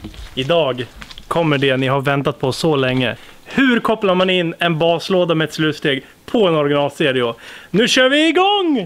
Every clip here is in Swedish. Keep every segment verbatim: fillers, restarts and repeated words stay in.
Idag kommer det ni har väntat på så länge. Hur kopplar man in en baslåda med ett slutsteg på en original-stereo? Nu kör vi igång!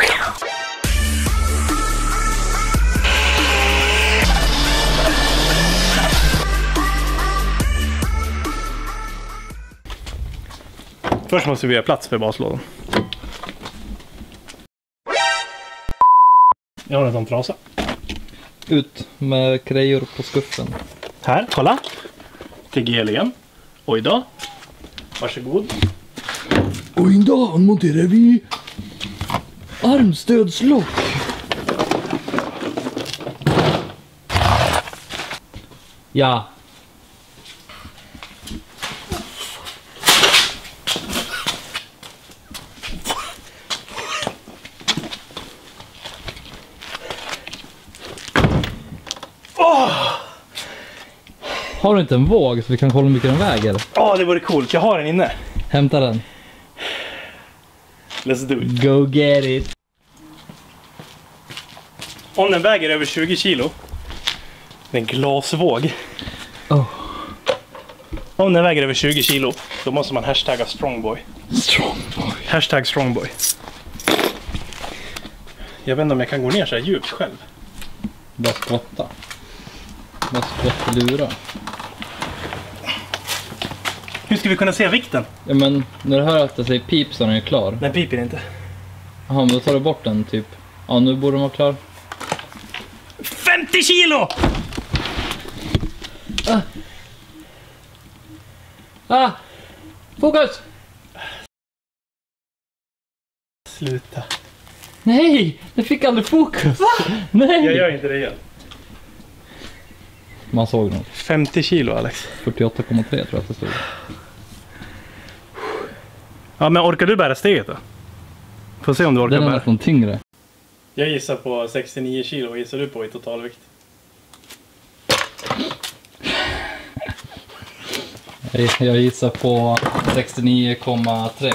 Först måste vi göra plats för baslådan. Jag har en sån trasa. Ut med grejor på skuffen. Här, kolla. Till G L igen. Oj då. Varsågod. Oj då, monterar vi armstödslock. Ja. Har du inte en våg så vi kan kolla hur mycket den väger? Ja, oh, det vore coolt. Jag har den inne. Hämta den. Let's do it. Go get it. Om den väger över tjugo kilo. Det är en glasvåg. Oh. Om den väger över tjugo kilo, då måste man hashtagga strongboy. Strongboy. Hashtag strongboy. Jag vet inte om jag kan gå ner så här djupt själv. Bara skotta. Bara skotta lura. Hur ska vi kunna se vikten? Ja, men när du hör att det säger pip så är den är klar. Den piper inte. Jaha, men då tar du bort den typ. Ja, nu borde den vara klar. femtio kilo! Ah! Ah! Fokus! Sluta. Nej! Det fick aldrig fokus! Va? Nej! Jag gör inte det igen. Man såg nog. femtio kilo, Alex. fyrtioåtta komma tre tror jag att det stod. Ja, men orkar du bära steget då? Får se om du orkar Den är bära. nästan tyngre. Jag gissar på sextionio kilo. Vad gissar du på i totalvikt? Jag gissar på sextionio komma tre.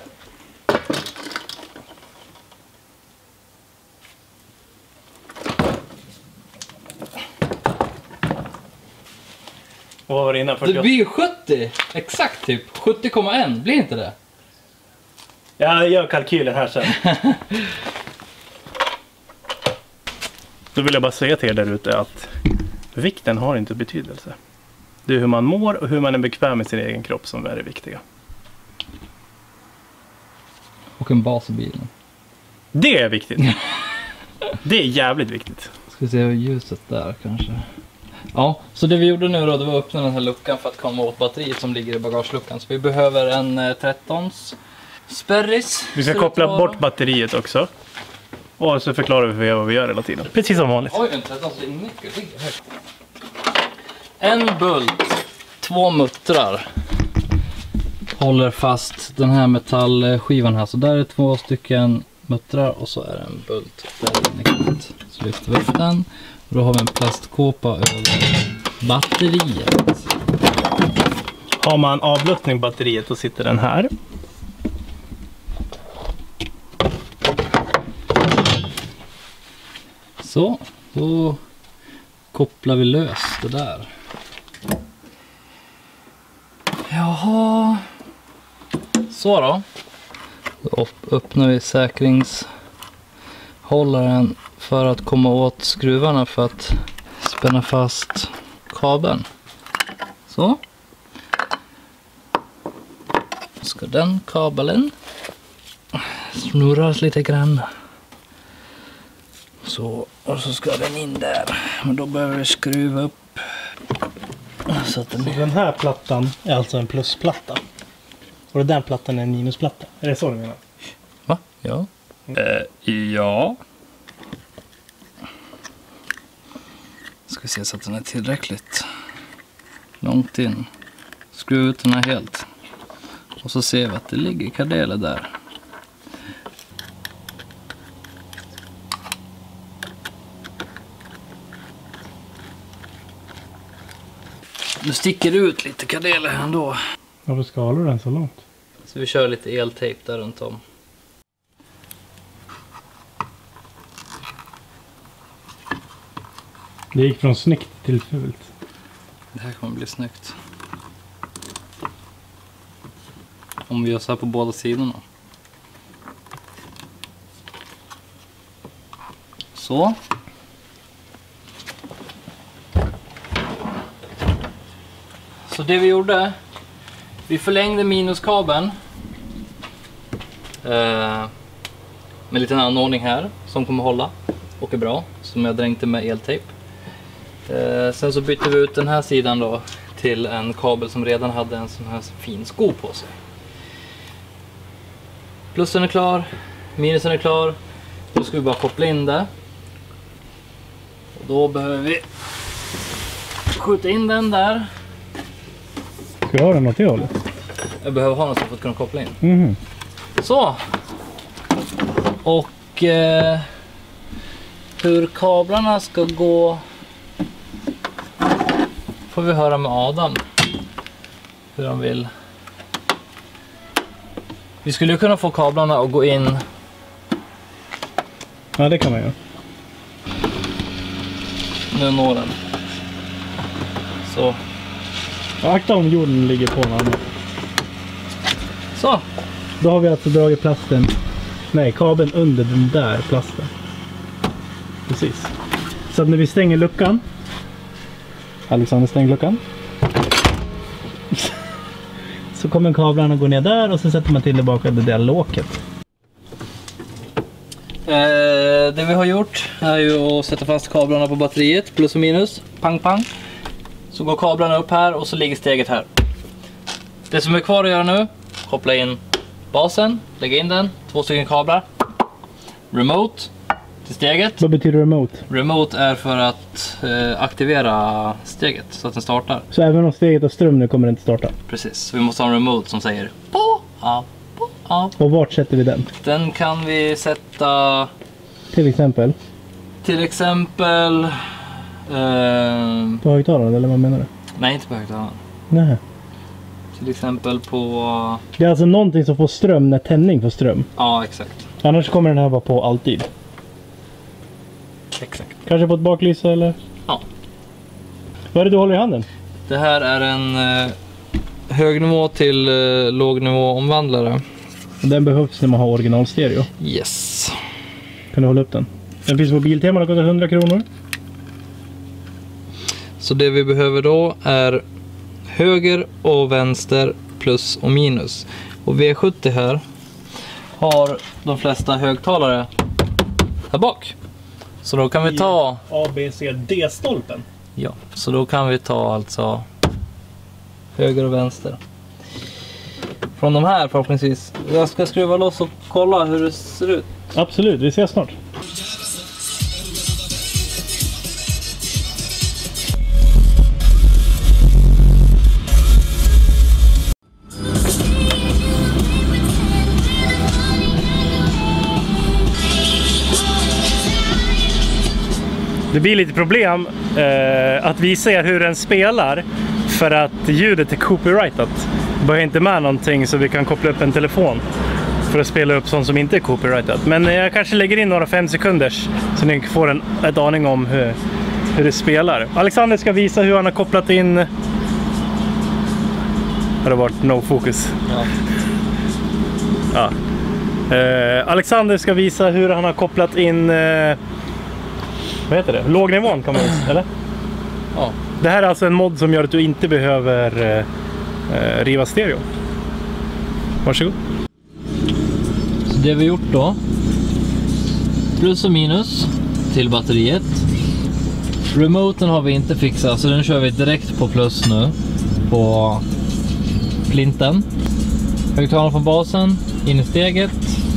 Och vad var det innan? Det blir sjuttio! Exakt typ. sjuttio komma ett. Blir inte det? Jag gör kalkylen här sen. Då vill jag bara säga till er där ute att vikten har inte betydelse. Det är hur man mår och hur man är bekväm med sin egen kropp som är det viktiga. Och en bas i bilen. Det är viktigt. Det är jävligt viktigt. Ska vi se ljuset där kanske. Ja, så det vi gjorde nu då, det var att öppna den här luckan för att komma åt batteriet som ligger i bagageluckan. Så vi behöver en trettons spärris. Vi ska koppla bort batteriet också. Och så förklarar vi för er vad vi gör hela tiden. Precis som vanligt. Oj, en trettons nyckel ligger här. En bult, två muttrar håller fast den här metallskivan här. Så där är två stycken muttrar och så är det en bult där inne. Så lyfter vi upp den. Och då har vi en plastkåpa över batteriet. Har man avluftning på batteriet då sitter den här. Så, då kopplar vi lös det där. Jaha. Så då. Då öppnar vi säkringshållaren för att komma åt skruvarna för att spänna fast kabeln. Så. Ska den kabeln snurras lite grann. Så, och så ska den in där. Men då behöver vi skruva upp. Så att den... Så den här plattan är alltså en plusplatta. Och den plattan är en minusplatta. Är det så du menar? Va? Ja. Mm. Eh, ja. Ska vi se så att den är tillräckligt långt in. Skruva ut den här helt. Och så ser vi att det ligger kadeler där. Nu sticker det ut lite kadeler ändå. Varför skalar du den så långt? Så vi kör lite eltejp där runt om. Det gick från snyggt till fult. Det här kommer bli snyggt. Om vi gör så här på båda sidorna. Så. Så det vi gjorde, vi förlängde minuskabeln eh, med en liten anordning här som kommer hålla och är bra, som jag dränkte med eltejp. Eh, sen så bytte vi ut den här sidan då till en kabel som redan hade en sån här fin sko på sig. Plussen är klar, minusen är klar. Nu ska vi bara koppla in det. Och då behöver vi skjuta in den där. Ska jag ha den åt det hållet? Jag behöver ha något för att kunna koppla in. Mm. Så. Och eh, hur kablarna ska gå får vi höra med Adam. Hur han vill. Vi skulle kunna få kablarna att gå in. Ja, det kan man göra. Nu når den. Så. Akta om jorden ligger på någon annan. Så. Då har vi alltså dragit plasten. Nej, kabeln under den där plasten. Precis. Så att när vi stänger luckan. Alexander stänger luckan. Så kommer kablarna gå ner där och så sätter man till tillbaka det där låket. Eh, det vi har gjort är ju att sätta fast kablarna på batteriet, plus och minus, pang pang. Så går kablarna upp här och så ligger steget här. Det som är kvar att göra nu, koppla in basen, lägga in den, två stycken kablar. Remote till steget. Vad betyder remote? Remote är för att eh, aktivera steget så att den startar. Så även om steget har ström nu kommer den inte starta? Precis, så vi måste ha en remote som säger på, av, på, av. Och vart sätter vi den? Den kan vi sätta Till exempel? till exempel eh, På högtalaren eller vad menar du? nej, inte på högtalaren. Nej. Till exempel på... Det är alltså någonting som får ström när tändning får ström. Ja, exakt. Annars kommer den här vara på alltid. Exakt. Kanske på ett baklysa eller? Ja. Vad är det du håller i handen? Det här är en eh, högnivå till eh, lågnivå omvandlare. Den behövs när man har original stereo. Yes. Kan du hålla upp den? Den finns på Biltema, den kostar hundra kronor. Så det vi behöver då är höger och vänster plus och minus. Och V sjuttio här har de flesta högtalare här bak. Så då kan vi ta A, B, C, D-stolpen. ja, så då kan vi ta alltså höger och vänster. Från de här förhoppningsvis. Jag ska skruva loss och kolla hur det ser ut. Absolut, vi ses snart. Det blir lite problem eh, att visa er hur den spelar för att ljudet är copyrightat. Det börjar inte med någonting så vi kan koppla upp en telefon för att spela upp sånt som inte är copyrightat. Men jag kanske lägger in några fem sekunders så ni får en ett aning om hur, hur det spelar. Alexander ska visa hur han har kopplat in... Har det varit no focus? Ja. Ja. Eh, Alexander ska visa hur han har kopplat in... Eh, vad heter det? Lågnivån kan man säga, eller? Ja. Det här är alltså en mod som gör att du inte behöver eh, riva stereo. Varsågod. Så det vi gjort då. Plus och minus till batteriet. Remoten har vi inte fixat så den kör vi direkt på plus nu. På flinten. Högtalaren från basen. In i steget.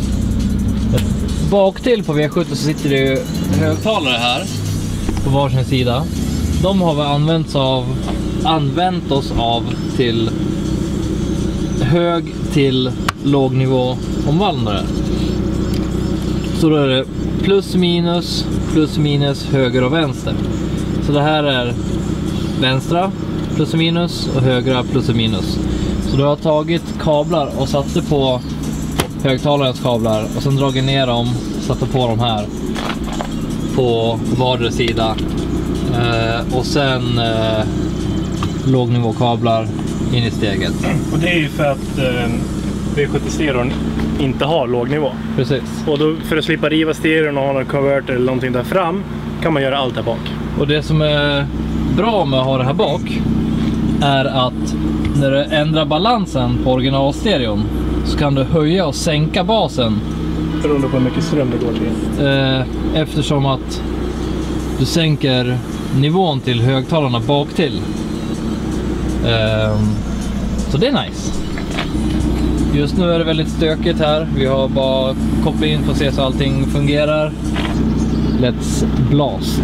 Bak till på V sjuttio så sitter det ju högtalare här. På varsin sida. De har vi använt, av, använt oss av till hög till lågnivå omvandlare. Så då är det plus minus, plus minus, höger och vänster. Så det här är vänstra plus och minus och högra plus och minus. Så du har tagit kablar och satte på högtalarens kablar och sen dragit ner dem, satte på dem här på vardera sida. Eh, och sen eh, lågnivåkablar in i steget. Och det är ju för att eh, V sjuttio-stereon inte har låg nivå. Precis. Och då, för att slippa riva stereon och ha någon converter eller någonting där fram, kan man göra allt här bak. Och det som är bra med att ha det här bak är att när du ändrar balansen på originalstereon så kan du höja och sänka basen. Beroende på hur mycket ström det går till. Eh, eftersom att du sänker nivån till högtalarna bak till. Eh, så det är nice. Just nu är det väldigt stökigt här. Vi har bara kopplat in för att se så allting fungerar. Let's blast.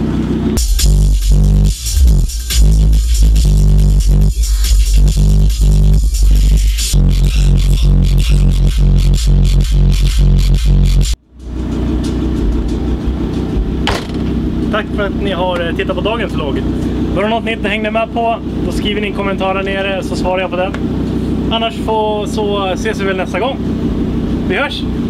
Tack för att ni har tittat på dagens vlogg. Var det något ni inte hängde med på, då skriver ni en kommentar där nere så svarar jag på den. Annars får, så ses vi väl nästa gång. Vi hörs!